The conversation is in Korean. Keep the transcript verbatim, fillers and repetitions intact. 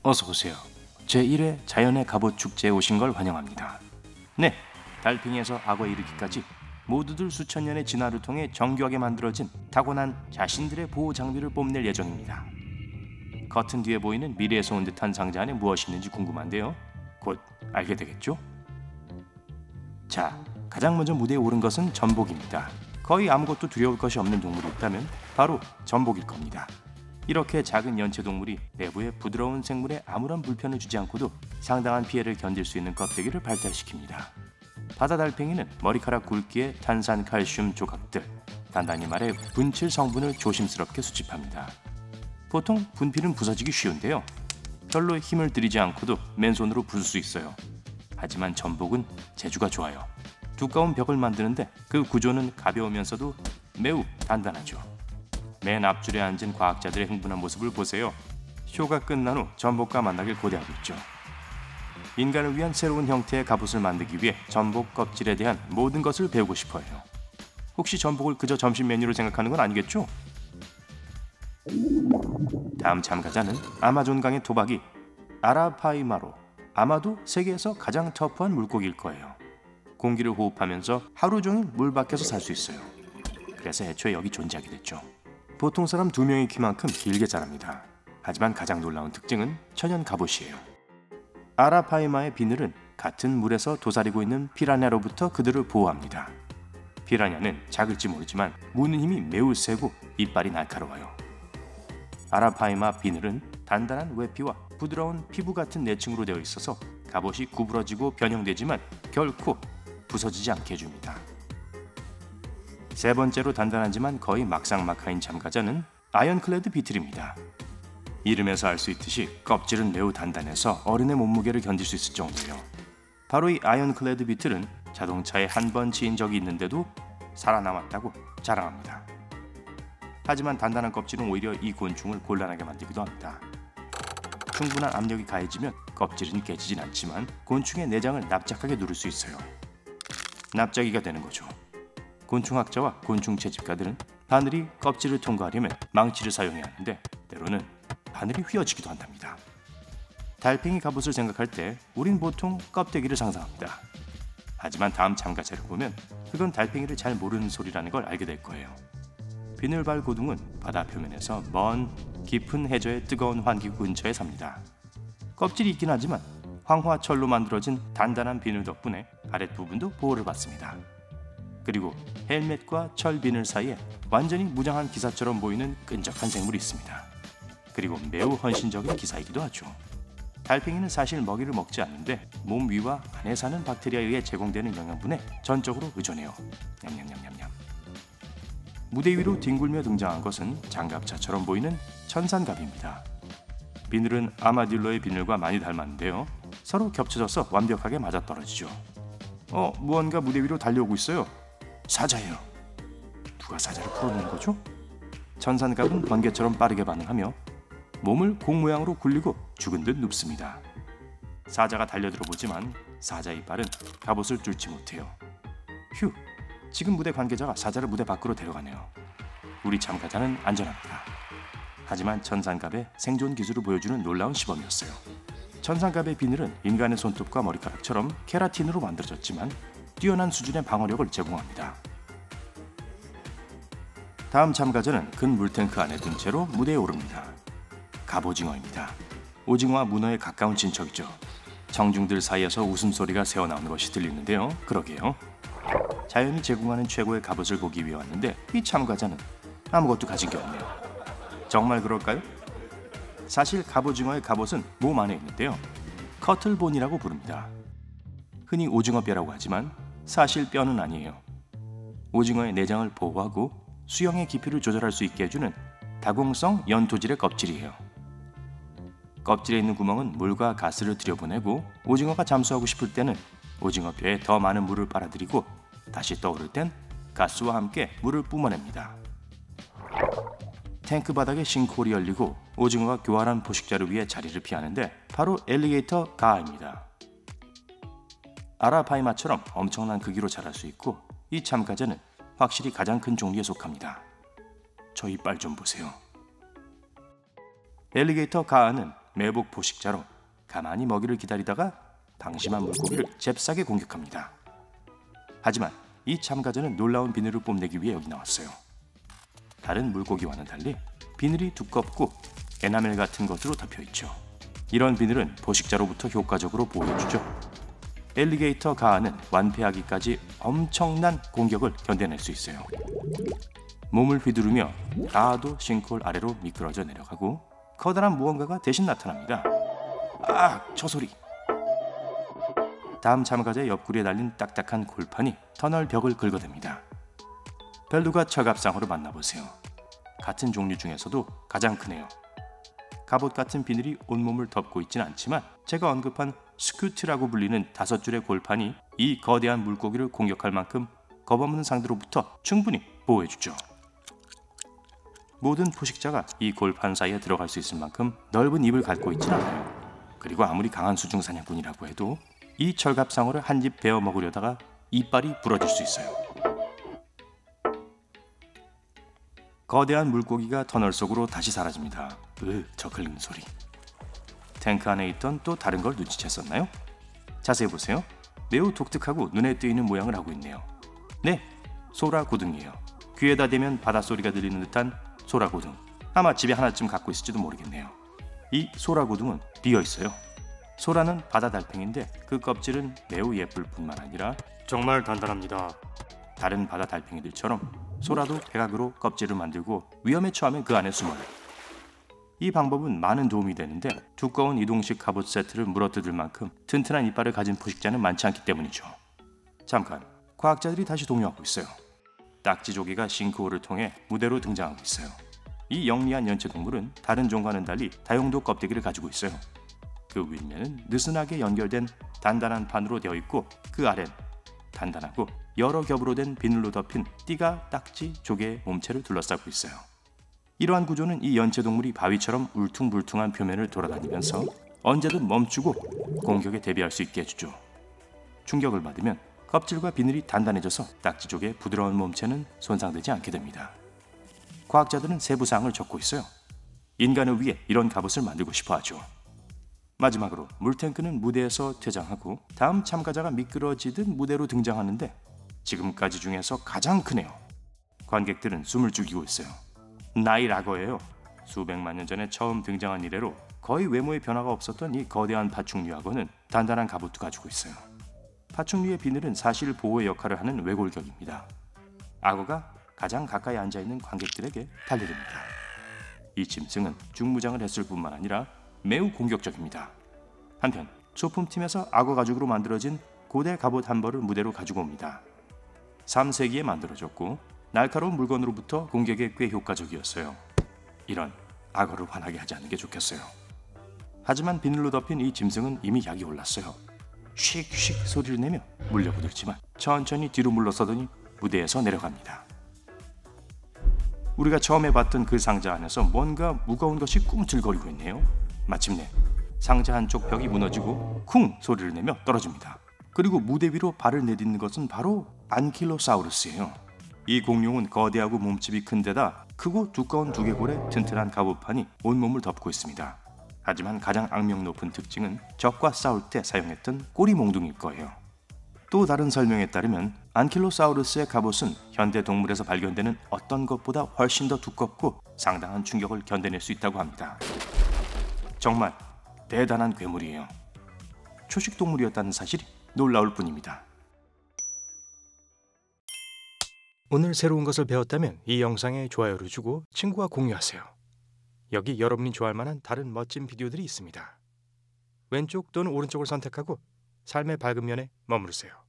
어서 오세요. 제일 회 자연의 갑옷 축제에 오신 걸 환영합니다. 네, 달팽이에서 악어에 이르기까지 모두들 수천 년의 진화를 통해 정교하게 만들어진 타고난 자신들의 보호 장비를 뽐낼 예정입니다. 커튼 뒤에 보이는 미래에서 온 듯한 상자 안에 무엇이 있는지 궁금한데요. 곧 알게 되겠죠? 자, 가장 먼저 무대에 오른 것은 전복입니다. 거의 아무것도 두려울 것이 없는 동물이 있다면 바로 전복일 겁니다. 이렇게 작은 연체 동물이 내부의 부드러운 생물에 아무런 불편을 주지 않고도 상당한 피해를 견딜 수 있는 껍데기를 발달시킵니다. 바다 달팽이는 머리카락 굵기의 탄산 칼슘 조각들, 단단히 말해 분칠 성분을 조심스럽게 수집합니다. 보통 분필은 부서지기 쉬운데요. 별로 힘을 들이지 않고도 맨손으로 부술 수 있어요. 하지만 전복은 재주가 좋아요. 두꺼운 벽을 만드는데 그 구조는 가벼우면서도 매우 단단하죠. 맨 앞줄에 앉은 과학자들의 흥분한 모습을 보세요. 쇼가 끝난 후 전복과 만나길 고대하고 있죠. 인간을 위한 새로운 형태의 갑옷을 만들기 위해 전복 껍질에 대한 모든 것을 배우고 싶어 해요. 혹시 전복을 그저 점심 메뉴로 생각하는 건 아니겠죠? 다음 참가자는 아마존강의 토박이 아라파이마로. 아마도 세계에서 가장 터프한 물고기일 거예요. 공기를 호흡하면서 하루 종일 물 밖에서 살 수 있어요. 그래서 애초에 여기 존재하게 됐죠. 보통 사람 두 명의 키만큼 길게 자랍니다. 하지만 가장 놀라운 특징은 천연 갑옷이에요. 아라파이마의 비늘은 같은 물에서 도사리고 있는 피라냐로부터 그들을 보호합니다. 피라냐는 작을지 모르지만 무는 힘이 매우 세고 이빨이 날카로워요. 아라파이마 비늘은 단단한 외피와 부드러운 피부 같은 내층으로 되어 있어서 갑옷이 구부러지고 변형되지만 결코 부서지지 않게 해줍니다. 세 번째로 단단하지만 거의 막상막하인 참가자는 아이언클레드 비틀입니다. 이름에서 알 수 있듯이 껍질은 매우 단단해서 어른의 몸무게를 견딜 수 있을 정도예요. 바로 이 아이언클레드 비틀은 자동차에 한 번 치인 적이 있는데도 살아남았다고 자랑합니다. 하지만 단단한 껍질은 오히려 이 곤충을 곤란하게 만들기도 합니다. 충분한 압력이 가해지면 껍질은 깨지진 않지만 곤충의 내장을 납작하게 누를 수 있어요. 납작이가 되는 거죠. 곤충학자와 곤충 채집가들은 바늘이 껍질을 통과하려면 망치를 사용해야 하는데 때로는 바늘이 휘어지기도 한답니다. 달팽이 갑옷을 생각할 때 우린 보통 껍데기를 상상합니다. 하지만 다음 참가자를 보면 그건 달팽이를 잘 모르는 소리라는 걸 알게 될 거예요. 비늘발 고둥은 바다 표면에서 먼 깊은 해저의 뜨거운 환기구 근처에 삽니다. 껍질이 있긴 하지만 황화철로 만들어진 단단한 비늘 덕분에 아랫부분도 보호를 받습니다. 그리고 헬멧과 철 비늘 사이에 완전히 무장한 기사처럼 보이는 끈적한 생물이 있습니다. 그리고 매우 헌신적인 기사이기도 하죠. 달팽이는 사실 먹이를 먹지 않는데 몸 위와 안에 사는 박테리아에 의해 제공되는 영양분에 전적으로 의존해요. 냠냠냠냠냠. 무대 위로 뒹굴며 등장한 것은 장갑차처럼 보이는 천산갑입니다. 비늘은 아마딜로의 비늘과 많이 닮았는데요. 서로 겹쳐져서 완벽하게 맞아떨어지죠. 어, 무언가 무대 위로 달려오고 있어요. 사자예요. 누가 사자를 풀어내는 거죠? 천산갑은 번개처럼 빠르게 반응하며 몸을 공 모양으로 굴리고 죽은 듯 눕습니다. 사자가 달려들어보지만 사자 이빨은 갑옷을 뚫지 못해요. 휴, 지금 무대 관계자가 사자를 무대 밖으로 데려가네요. 우리 참가자는 안전합니다. 하지만 천산갑의 생존 기술을 보여주는 놀라운 시범이었어요. 천산갑의 비늘은 인간의 손톱과 머리카락처럼 케라틴으로 만들어졌지만 뛰어난 수준의 방어력을 제공합니다. 다음 참가자는 큰 물탱크 안에 든 채로 무대에 오릅니다. 갑오징어입니다. 오징어와 문어에 가까운 친척이죠. 청중들 사이에서 웃음소리가 새어나오는 것이 들리는데요. 그러게요. 자연이 제공하는 최고의 갑옷을 보기 위해 왔는데 이 참가자는 아무것도 가진 게 없네요. 정말 그럴까요? 사실 갑오징어의 갑옷은 몸 안에 있는데요. 커틀본이라고 부릅니다. 흔히 오징어뼈라고 하지만 사실 뼈는 아니에요. 오징어의 내장을 보호하고 수영의 깊이를 조절할 수 있게 해주는 다공성 연토질의 껍질이에요. 껍질에 있는 구멍은 물과 가스를 들여보내고 오징어가 잠수하고 싶을 때는 오징어뼈에 더 많은 물을 빨아들이고 다시 떠오를 땐 가스와 함께 물을 뿜어냅니다. 탱크 바닥에 싱크홀이 열리고 오징어가 교활한 포식자를 위해 자리를 피하는데 바로 엘리게이터 가아입니다. 아라파이마처럼 엄청난 크기로 자랄 수 있고 이 참가자는 확실히 가장 큰 종류에 속합니다. 저 이빨 좀 보세요. 엘리게이터 가아는 매복 포식자로 가만히 먹이를 기다리다가 방심한 물고기를 잽싸게 공격합니다. 하지만 이 참가자는 놀라운 비늘을 뽐내기 위해 여기 나왔어요. 다른 물고기와는 달리 비늘이 두껍고 에나멜 같은 것으로 덮여있죠. 이런 비늘은 포식자로부터 효과적으로 보호해주죠. 엘리게이터 가아는 완패하기까지 엄청난 공격을 견뎌낼 수 있어요. 몸을 휘두르며 가아도 싱크홀 아래로 미끄러져 내려가고 커다란 무언가가 대신 나타납니다. 아! 저 소리! 다음 참가자의 옆구리에 달린 딱딱한 골판이 터널 벽을 긁어댑니다. 벨루가 철갑상어를 만나보세요. 같은 종류 중에서도 가장 크네요. 갑옷 같은 비늘이 온몸을 덮고 있진 않지만 제가 언급한 스큐트라고 불리는 다섯 줄의 골판이 이 거대한 물고기를 공격할 만큼 겁없는 상대로부터 충분히 보호해주죠. 모든 포식자가 이 골판 사이에 들어갈 수 있을 만큼 넓은 입을 갖고 있진 않아요. 그리고 아무리 강한 수중사냥꾼이라고 해도 이 철갑상어를 한 입 베어 먹으려다가 이빨이 부러질 수 있어요. 거대한 물고기가 터널 속으로 다시 사라집니다. 으, 저 긁는 소리. 탱크 안에 있던 또 다른 걸 눈치챘었나요? 자세히 보세요. 매우 독특하고 눈에 띄는 모양을 하고 있네요. 네, 소라고등이에요. 귀에다 대면 바닷소리가 들리는 듯한 소라고등. 아마 집에 하나쯤 갖고 있을지도 모르겠네요. 이 소라고등은 비어있어요. 소라는 바다 달팽이인데 그 껍질은 매우 예쁠 뿐만 아니라 정말 단단합니다. 다른 바다 달팽이들처럼 소라도 백악으로 껍질을 만들고 위험에 처하면 그 안에 숨어요. 이 방법은 많은 도움이 되는데 두꺼운 이동식 갑옷 세트를 물어뜯을 만큼 튼튼한 이빨을 가진 포식자는 많지 않기 때문이죠. 잠깐, 과학자들이 다시 동요하고 있어요. 딱지조개가 싱크홀을 통해 무대로 등장하고 있어요. 이 영리한 연체동물은 다른 종과는 달리 다용도 껍데기를 가지고 있어요. 그 윗면은 느슨하게 연결된 단단한 판으로 되어 있고 그 아래는 단단하고 여러 겹으로 된 비늘로 덮인 띠가 딱지 조개의 몸체를 둘러싸고 있어요. 이러한 구조는 이 연체동물이 바위처럼 울퉁불퉁한 표면을 돌아다니면서 언제든 멈추고 공격에 대비할 수 있게 해주죠. 충격을 받으면 껍질과 비늘이 단단해져서 딱지 조개의 부드러운 몸체는 손상되지 않게 됩니다. 과학자들은 세부사항을 적고 있어요. 인간을 위해 이런 갑옷을 만들고 싶어 하죠. 마지막으로 물탱크는 무대에서 퇴장하고 다음 참가자가 미끄러지듯 무대로 등장하는데 지금까지 중에서 가장 크네요. 관객들은 숨을 죽이고 있어요. 나이라거예요. 수백만 년 전에 처음 등장한 이래로 거의 외모의 변화가 없었던 이 거대한 파충류악어는 단단한 갑옷도 가지고 있어요. 파충류의 비늘은 사실 보호의 역할을 하는 외골격입니다. 악어가 가장 가까이 앉아있는 관객들에게 달려듭니다. 이 짐승은 중무장을 했을 뿐만 아니라 매우 공격적입니다. 한편 소품팀에서 악어 가죽으로 만들어진 고대 갑옷 한 벌을 무대로 가지고 옵니다. 삼 세기에 만들어졌고 날카로운 물건으로부터 공격에 꽤 효과적이었어요. 이런 악어를 화나게 하지 않는 게 좋겠어요. 하지만 비늘로 덮인 이 짐승은 이미 약이 올랐어요. 쉭쉭 소리를 내며 물려부들지만 천천히 뒤로 물러서더니 무대에서 내려갑니다. 우리가 처음에 봤던 그 상자 안에서 뭔가 무거운 것이 꿈틀거리고 있네요. 마침내 상자 한쪽 벽이 무너지고 쿵 소리를 내며 떨어집니다. 그리고 무대 위로 발을 내딛는 것은 바로 안킬로사우루스예요. 이 공룡은 거대하고 몸집이 큰 데다 크고 두꺼운 두개골에 튼튼한 갑옷판이 온몸을 덮고 있습니다. 하지만 가장 악명 높은 특징은 적과 싸울 때 사용했던 꼬리 몽둥이일 거예요. 또 다른 설명에 따르면 안킬로사우루스의 갑옷은 현대 동물에서 발견되는 어떤 것보다 훨씬 더 두껍고 상당한 충격을 견뎌낼 수 있다고 합니다. 정말 대단한 괴물이에요. 초식동물이었다는 사실이 놀라울 뿐입니다. 오늘 새로운 것을 배웠다면 이 영상에 좋아요를 주고 친구와 공유하세요. 여기 여러분이 좋아할 만한 다른 멋진 비디오들이 있습니다. 왼쪽 또는 오른쪽을 선택하고 삶의 밝은 면에 머무르세요.